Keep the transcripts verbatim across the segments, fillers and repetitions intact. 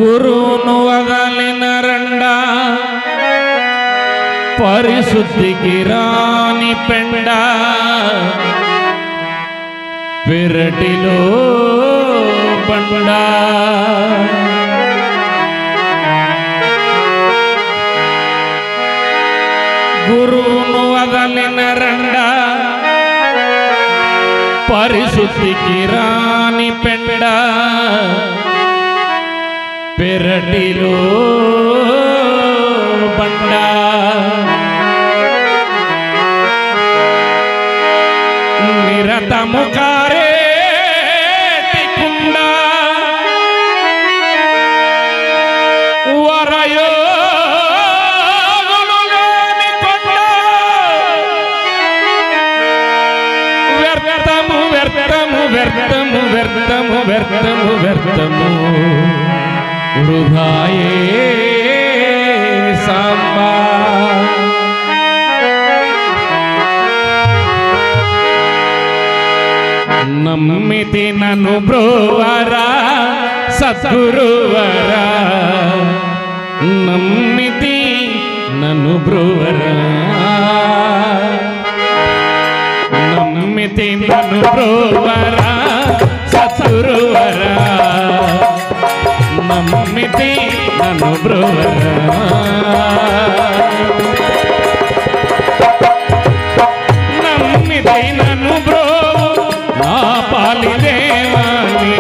గురువును వదలిన రండా పరిశుద్ధికి రాని పెండ పెరటిలో బండా గురువును వదలిన రండా పరిశుద్ధికి రాని పెండ పెరటిలో బండా నిరతము కారేటి కుండ వరయో వ్యర్థము వ్యర్థము వ్యర్థము వ్యర్థము వ్యర్థము వ్యర్థము వృధాయే సాంబా నమ్మితి నన్ను బ్రోవరా సద్గురువరా నమ్మితి నన్ను బ్రోవరా నమ్మితి నన్ను బ్రోవరా సద్గురువరా నమ్మితి నన్ను బ్రోవరా నమ్మితి నన్ను బ్రో నా పాలి దేవాని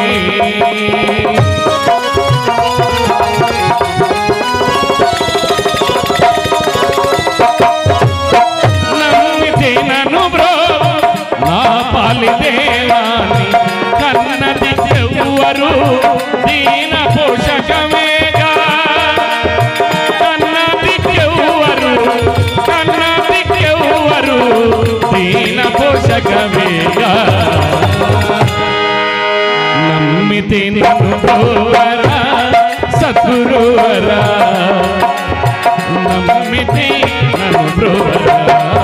నమ్మితి నన్ను బ్రో నా పాలి దేవాని కన్నది చెవ్వరు దీన పోషకమేగా కన్నది చెవ్వరు కన్నది చెవ్వరు దీన పోషకమేగా నమ్మితి నన్ను బ్రోవరా సద్గురువరా నమ్మితి నన్ను బ్రోవరా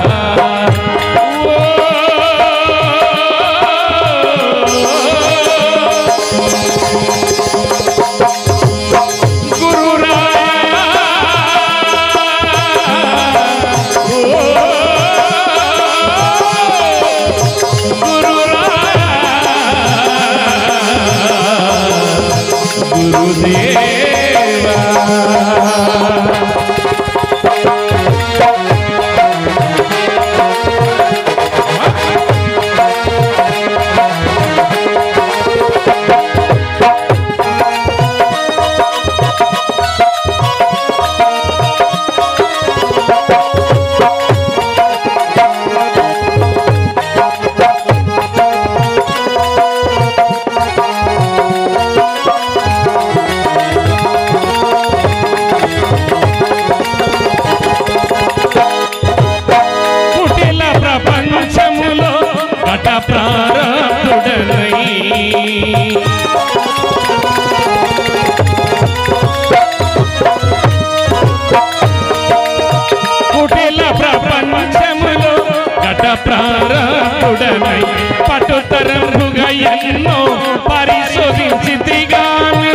కుటిల ప్రపంచములో ఘట ప్రారంభుడనై పటుతరంభుగా ఎన్నో పరిశోధించితిగాని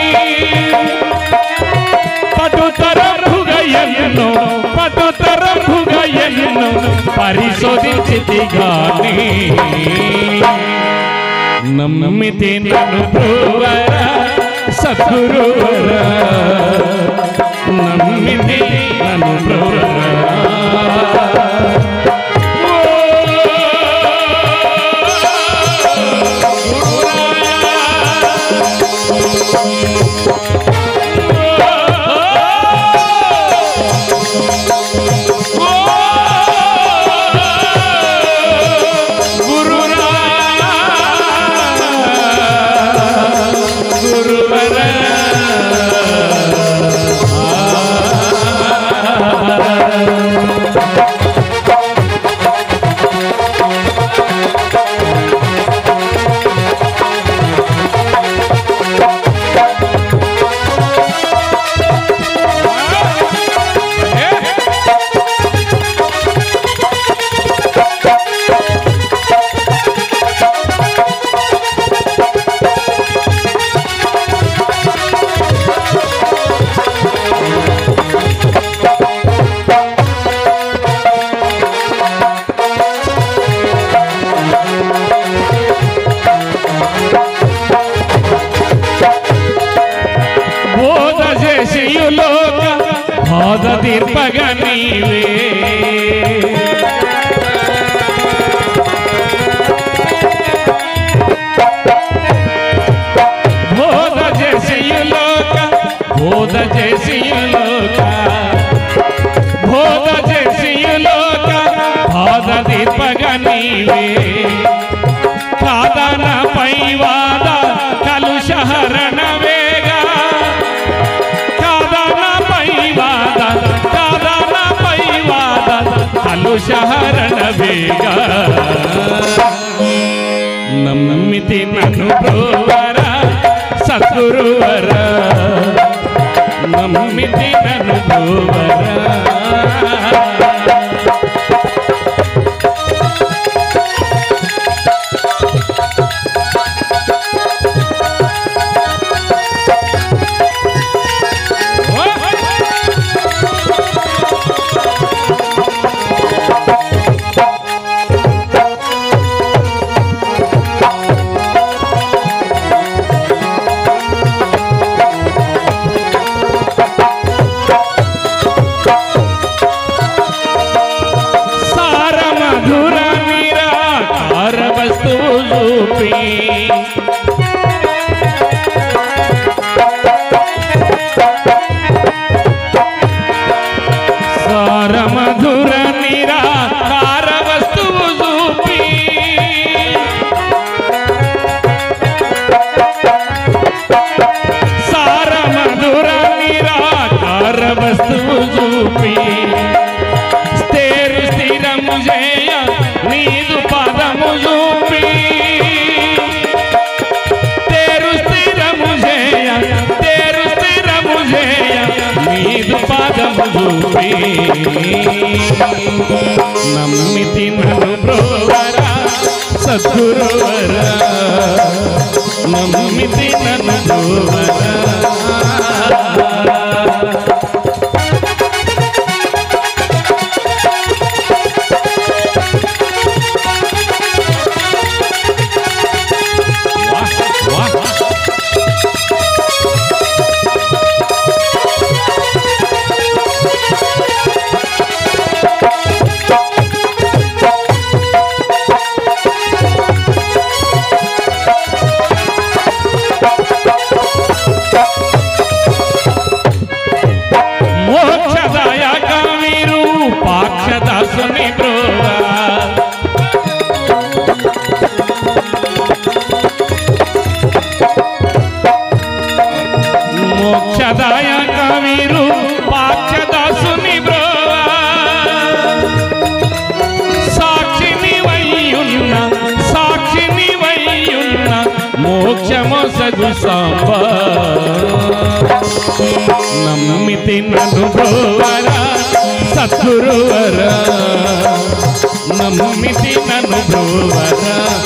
పటుతరంభుగా ఎన్నో పటుతరంభుగా ఎన్నో పరిశోధించితిగాని నమ్మితి నన్ను బ్రోవరా సద్గురువరా నమ్మితి నన్ను బ్రోవరా గురువరా బాధ తీర్పగా నీవే బోధ చేసియులోక బోధ చేసియులోక బోధ చేసియులోక బాధ తీర్పగా నీవే కాదన పైవాద కలుషహరణ వేగా కాదన పైవాద కాదన పైవాద కలుషహరణ వేగా నమ్మితి నన్ను బ్రోవర సద్గురువర నమ్మితి నన్ను బ్రోవర సార మధుర నిరాకార వస్తువు చూపి సార మధుర నిరాకార వస్తువు చూపి స్థిరు స్థిరము చేయ నీదు పదము చూపి తేరు స్థిరము చేయ తేరు స్థిరము చేయ నీదు పదము చూపి నమ్మితి నన్ను బ్రోవర సద్గురువర నమ్మితి నన్ను బ్రోవర మోక్షదాయక మీరు పాక్షదాసుని బ్రోవా మోక్షదాయక మీరు పాక్షదాసుని బ్రోవా సాక్షిని వయ్యున్న సాక్షిని వయ్యున్న మోక్షమొసగు సాంబ నమ్మితి నన్ను బ్రోవర సద్గురువర నమ్మితి నన్ను బ్రోవర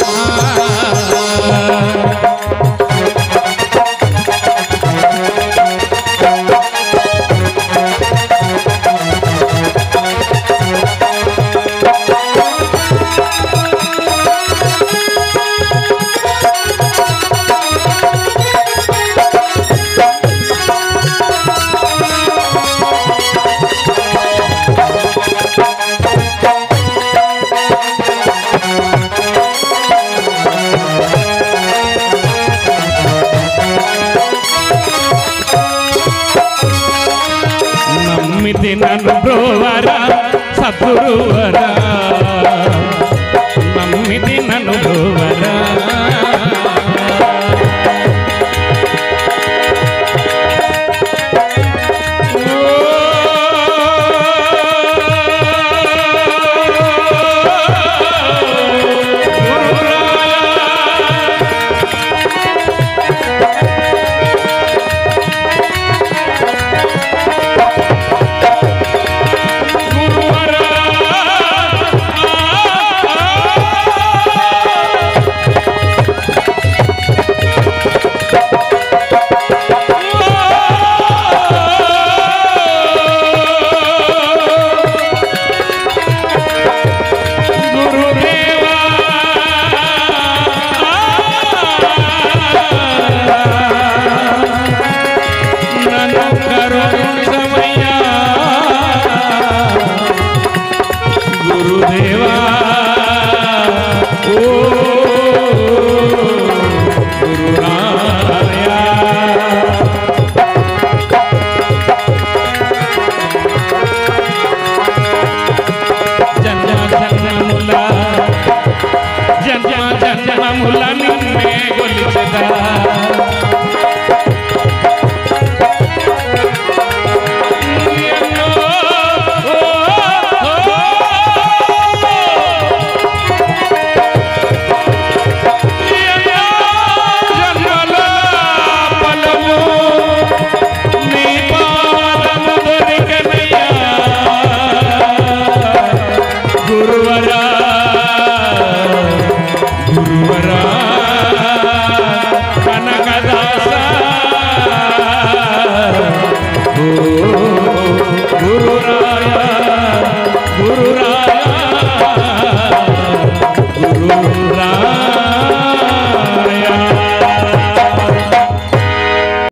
నమ్మితి నన్ను బ్రోవర సద్గురువర నమ్మితి నన్ను బ్రోవర